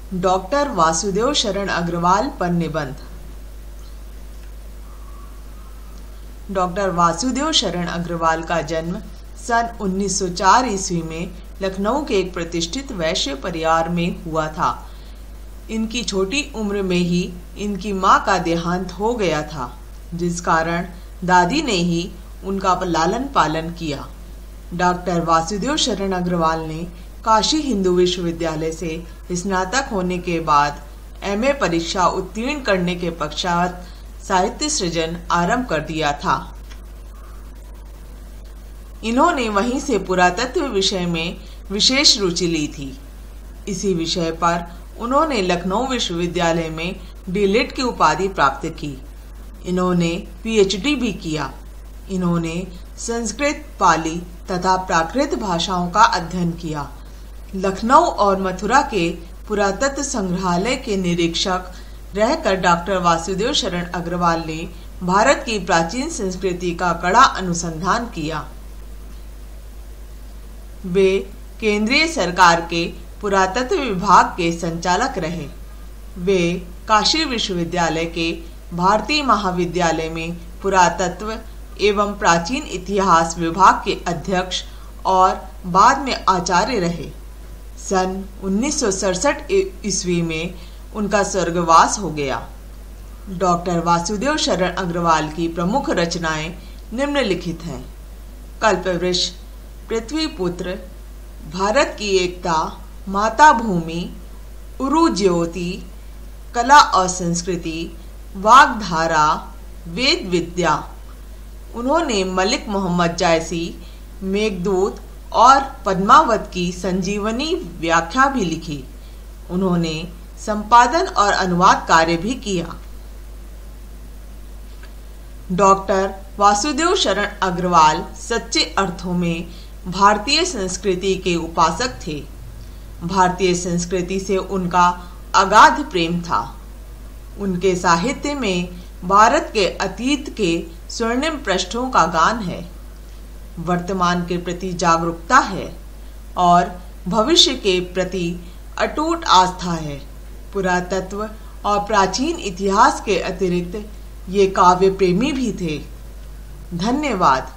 Doctor Vasudev शरण अग्रवाल पर निबंध। डॉक्टर वासुदेव शरण अग्रवाल का जन्म सन 1904 ईस्वी में लखनऊ के एक प्रतिष्ठित वैश्य परिवार में हुआ था। इनकी छोटी उम्र में ही इनकी मां का देहांत हो गया था, जिस कारण दादी ने ही उनका लालन पालन किया। डॉक्टर वासुदेव शरण अग्रवाल ने काशी हिंदू विश्वविद्यालय से स्नातक होने के बाद एमए परीक्षा उत्तीर्ण करने के पश्चात साहित्य सृजन आरंभ कर दिया था। इन्होंने वहीं से पुरातत्व विषय में विशेष रुचि ली थी। इसी विषय पर उन्होंने लखनऊ विश्वविद्यालय में डीलिट की उपाधि प्राप्त की। इन्होंने पीएचडी भी किया। इन्होंने संस्कृत, पाली तथा प्राकृत भाषाओं का अध्ययन किया। लखनऊ और मथुरा के पुरातत्व संग्रहालय के निरीक्षक रहकर डॉक्टर वासुदेव शरण अग्रवाल ने भारत की प्राचीन संस्कृति का कड़ा अनुसंधान किया। वे केंद्रीय सरकार के पुरातत्व विभाग के संचालक रहे। वे काशी विश्वविद्यालय के भारतीय महाविद्यालय में पुरातत्व एवं प्राचीन इतिहास विभाग के अध्यक्ष और बाद में आचार्य रहे। सन 1967 ईस्वी में उनका स्वर्गवास हो गया। डॉक्टर वासुदेव शरण अग्रवाल की प्रमुख रचनाएं निम्नलिखित हैं: कल्पवृक्ष, पृथ्वी पुत्र, भारत की एकता, माता भूमि, उरु ज्योति, कला और संस्कृति, वाग्धारा, वेद विद्या। उन्होंने मलिक मोहम्मद जायसी, मेघदूत और पद्मावत की संजीवनी व्याख्या भी लिखी। उन्होंने संपादन और अनुवाद कार्य भी किया। डॉक्टर वासुदेव शरण अग्रवाल सच्चे अर्थों में भारतीय संस्कृति के उपासक थे। भारतीय संस्कृति से उनका अगाध प्रेम था। उनके साहित्य में भारत के अतीत के स्वर्णिम पृष्ठों का गान है, वर्तमान के प्रति जागरूकता है और भविष्य के प्रति अटूट आस्था है। पुरातत्व और प्राचीन इतिहास के अतिरिक्त ये काव्य प्रेमी भी थे। धन्यवाद।